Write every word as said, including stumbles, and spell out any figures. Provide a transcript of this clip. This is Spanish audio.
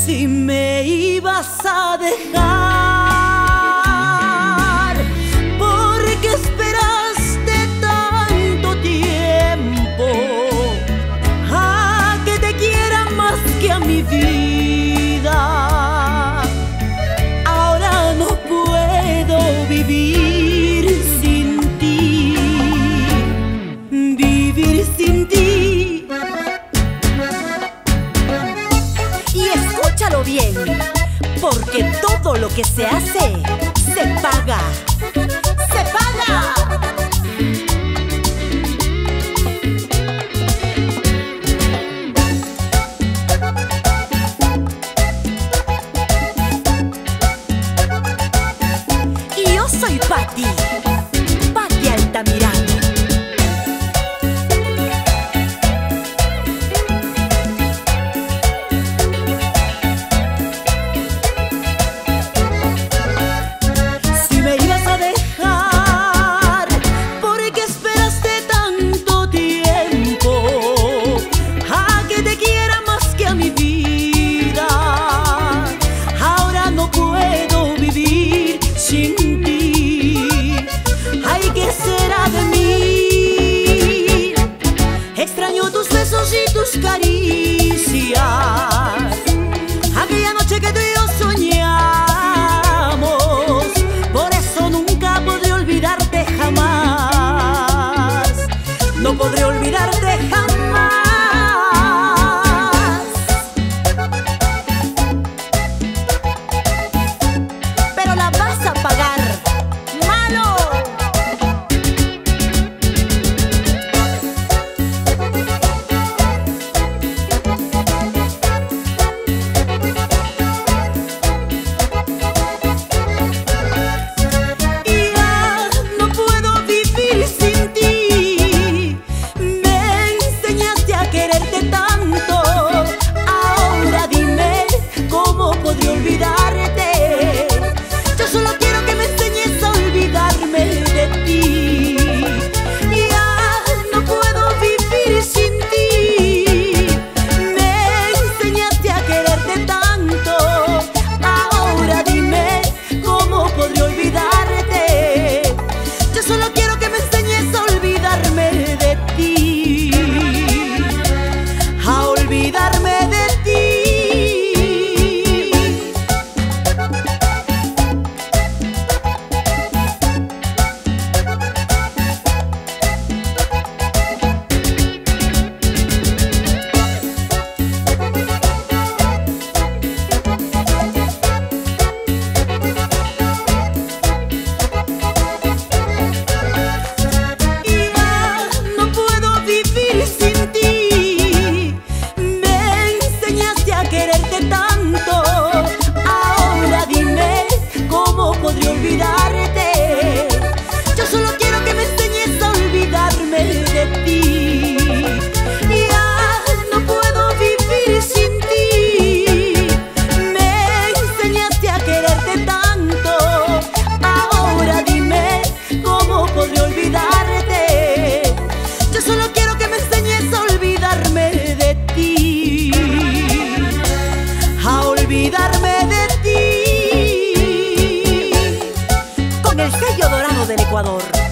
si me ibas a dejar, porque esperaste tanto tiempo a que te quiera más que a mi vida. Ahora no puedo vivir sin ti, vivir sin ti. Y escúchalo bien, porque todo lo que se hace, se paga, se paga. Y yo soy Patti, Patti Altamirano. Y tus caricias, aquella noche que tú y yo soñamos. Por eso nunca podré olvidarte jamás, no podré olvidarte jamás. Pero la vas a pagar, malo. Olvidarme de ti, con el sello dorado del Ecuador.